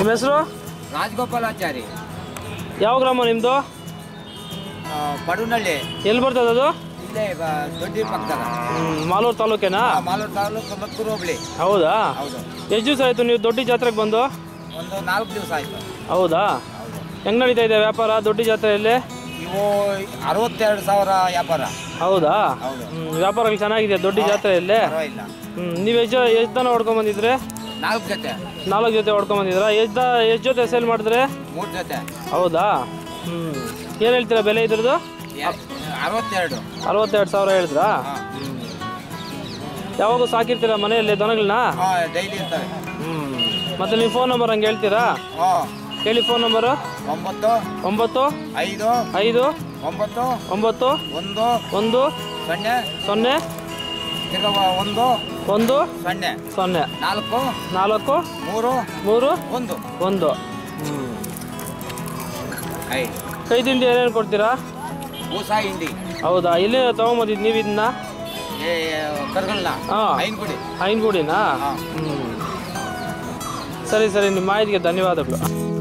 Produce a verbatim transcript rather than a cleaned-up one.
ನಿಮ್ಮ ಹೆಸರು? ರಾಜಗೋಪಾಲಾಚಾರಿ. ಯಾವ ಗ್ರಾಮ ನಿಮ್ಮದು? ಪಡುನಳ್ಳಿ. ಎಲ್ಲಿ ಬರ್ತದೆ ಅದು? ಇಲ್ಲೇ ದೊಡ್ಡ ಪಕ್ಕದ. ಮಾಲೂರು ತಾಲೂಕೇನಾ? ಮಾಲೂರು ತಾಲೂಕು ಮತ್ತೂರು ಹೋಬಳಿ. ಹೌದಾ? ಹೌದು. ಎಷ್ಟು ದಿವಸ ಆಯಿತು ನೀವು ದೊಡ್ಡ ಜಾತ್ರೆಗೆ ಬಂದು? ಒಂದು ನಾಲ್ಕು ದಿವಸ ಆಯಿತು. ಹೌದಾ? ಹೆಂಗೆ ನಡೀತಾ ಇದೆ ವ್ಯಾಪಾರ ದೊಡ್ಡ ಜಾತ್ರೆಯಲ್ಲಿ? ಇವು ಅರವತ್ತೆರಡು ಸಾವಿರ ವ್ಯಾಪಾರ. ಹೌದಾ? ಹೌದು. ವ್ಯಾಪಾರಗಳು ಚೆನ್ನಾಗಿದೆ ದೊಡ್ಡ ಜಾತ್ರೆಯಲ್ಲಿ? ಪರವಾಗಿಲ್ಲ. ಹ್ಞೂ ನೀವು ಎಷ್ಟು ಎಷ್ಟು ದನ ಹೊಡ್ಕೊಂಬಂದಿದ್ರಿ? ನಾಲ್ಕು ಜೊತೆ. ನಾಲ್ಕು ಜೊತೆ ಹೊಡ್ಕೊಂಬಂದಿದ್ರಾ? ಎಷ್ಟು ಎಷ್ಟು ಜೊತೆ ಸೇಲ್ ಮಾಡಿದ್ರಿ? ಮೂರು ಜೊತೆ. ಹೌದಾ? ಹ್ಞೂ ಏನು ಹೇಳ್ತೀರಾ ಬೆಲೆ ಇದ್ರದ್ದು? ಅರವತ್ತೆರಡು. ಅರವತ್ತೆರಡು ಸಾವಿರ ಹೇಳಿದ್ರಾ? ಯಾವಾಗ ಸಾಕಿರ್ತೀರಾ ಮನೆಯಲ್ಲಿ ದನಗಳನ್ನ? ಡೈಲಿ ಇರ್ತವೆ. ಹ್ಞೂ ಮತ್ತು ನಿಮ್ಮ ಫೋನ್ ನಂಬರ್ ಹಂಗೆ ಹೇಳ್ತೀರಾ? ಹಾಂ ಹೇಳಿ ಫೋನ್ ನಂಬರು. ಒಂಬತ್ತು ಒಂಬತ್ತು ಐದು ಐದು ಒಂಬತ್ತು ಒಂಬತ್ತು ಒಂದು ಒಂದು ಸೊನ್ನೆ ಸೊನ್ನೆ ಒಂದು ಒಂದು ಸೊನ್ನೆ ಸೊನ್ನೆ ನಾಲ್ಕು ನಾಲ್ಕು ಮೂರು ಮೂರು ಒಂದು ಒಂದು. ಕೈ ತಿಂಡಿ ಏನೇನು ಕೊಡ್ತೀರಾ? ಬೂಸ ಹಿಂಡಿ. ಹೌದಾ? ಇಲ್ಲೇ ತೊಗೊಂಬಂದಿದ್ದು ನೀವು ಇದನ್ನ? ಕರ್ಗಲ್ನ. ಹಾಂ ಐನ್ಗುಡಿ. ಐನ್ಗುಡಿನಾ? ಹ್ಞೂ ಸರಿ ಸರಿ, ನಿಮ್ಮ ಮಾಹಿತಿಗೆ ಧನ್ಯವಾದಗಳು.